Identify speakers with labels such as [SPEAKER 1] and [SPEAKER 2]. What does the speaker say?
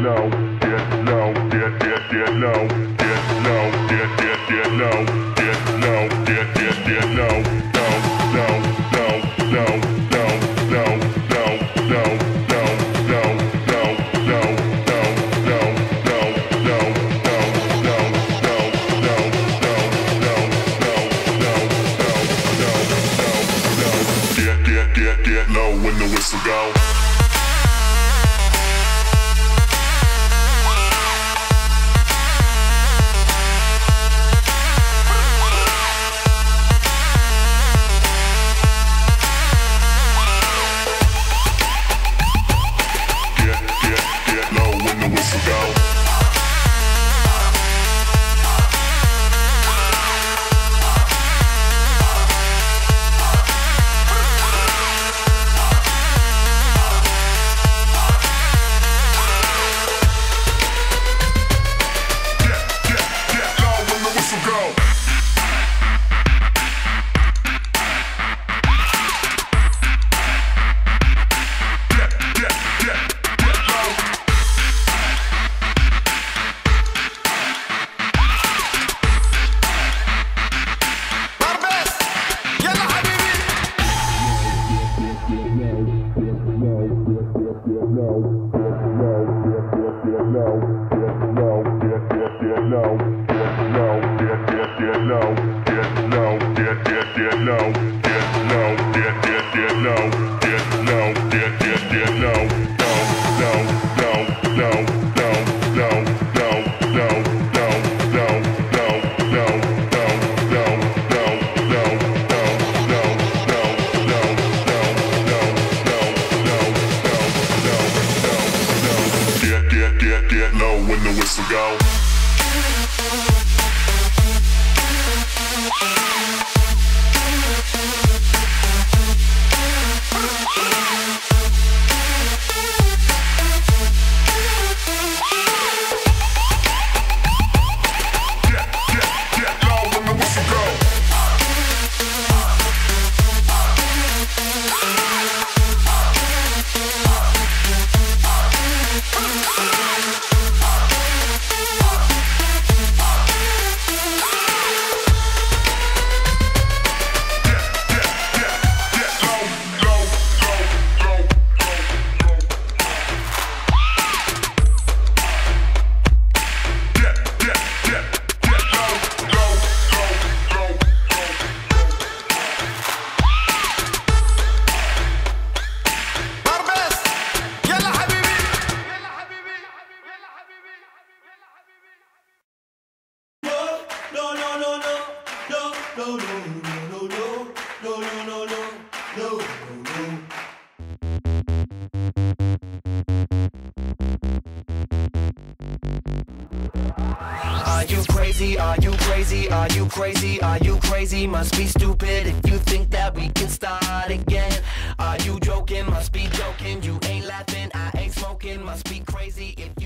[SPEAKER 1] Get low when the whistle go. Get low when the whistle go. Get low when the whistle go.
[SPEAKER 2] Are you crazy? Are you crazy? Are you crazy? Are you crazy? Must be stupid if you think that we can start again. Are you joking? Must be joking. You ain't laughing, I ain't smoking. Must be crazy if you